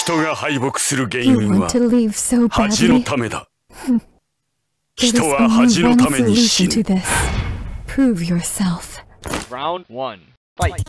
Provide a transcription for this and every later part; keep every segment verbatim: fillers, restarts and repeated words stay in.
人が敗北する原 You 因 want は to leave so 恥の badly. ためだ。 There is 人は only 恥の one ために solution 死 to ぬ。 this. Prove yourself. Round one. Fight.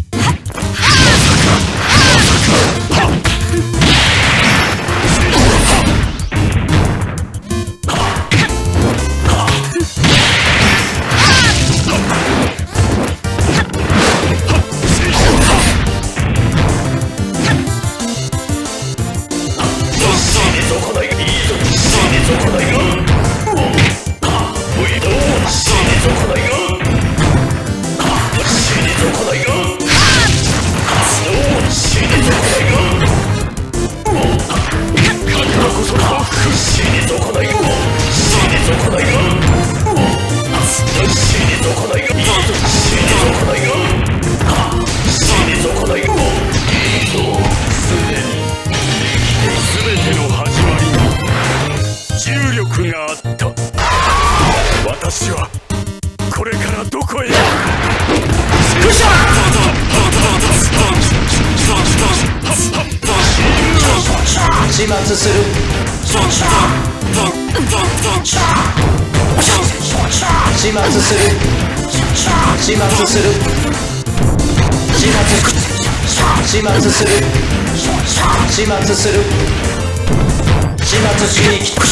私はこれからどこへ行く。 始末する。始末する。始末する。始末する。始末する。始末する。始末しに来た。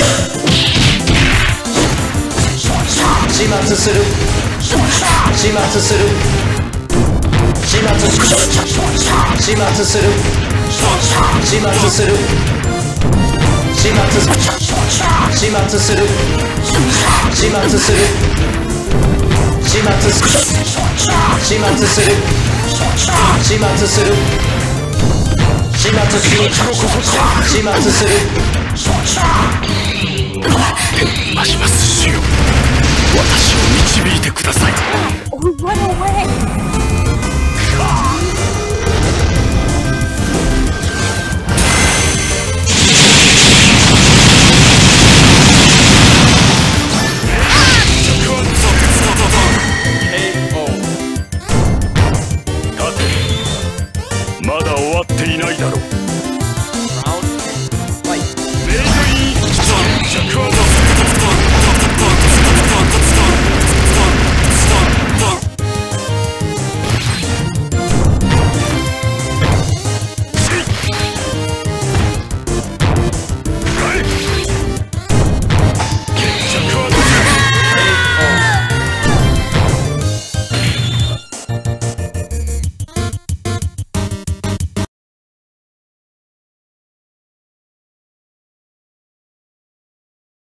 始末する。始末する。始末する。始末する。始末する。始末する。始末する。始末する。始末する。始末する。始末する。始末しに来た。始末する。 マシマス主よ、私を導いてください。 Or run away. まだ終わっていないだろう。